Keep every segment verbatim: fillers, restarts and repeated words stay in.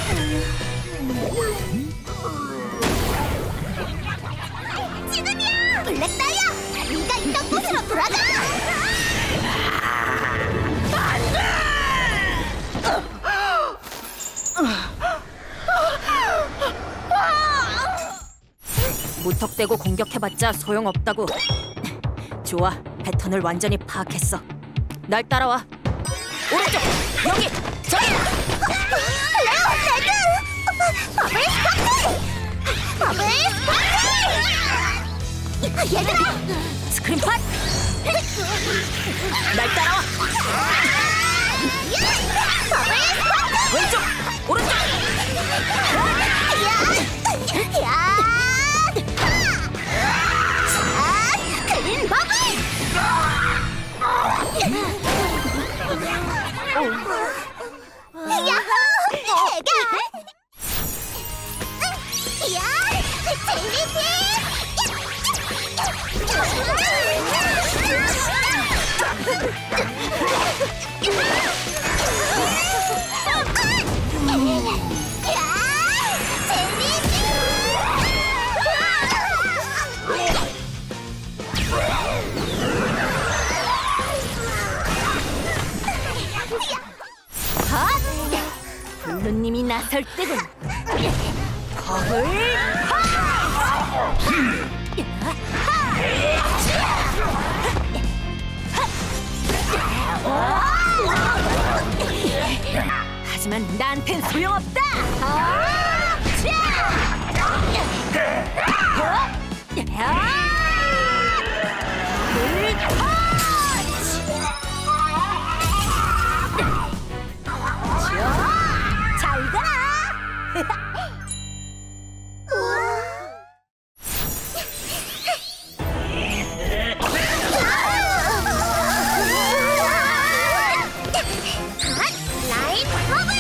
지금이야! 블랙 다이아! 네가 있던 곳으로 돌아가! 무턱대고 공격해봤자 소용없다고. 좋아, 패턴을 완전히 파악했어. 날 따라와. 오른쪽! 여기! 저기! 레오! 레드! 버블 스파클! 버블 스파클! 얘들아! 스크린팟! 날 따라와! 버블 스파클! 왼쪽! 오른쪽! 야! 야! 자, 클린 버블! 야호! 해결! 야! 젤리피! 블루님이 나설 때군. 버블 하지만 나한텐 소용없다. 잘 가라! 라인 버블!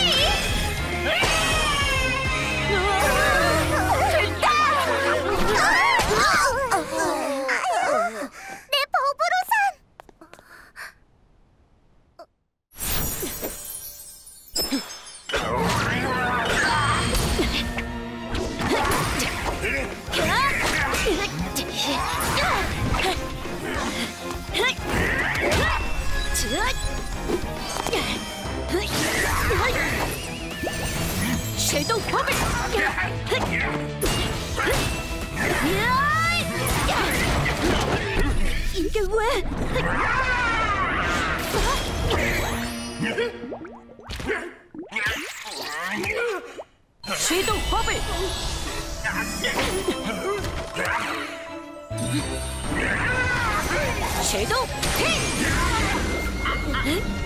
내 버블우산! 섀도우 버블! 이게 왜? 섀도우 버블! 섀도우 핑!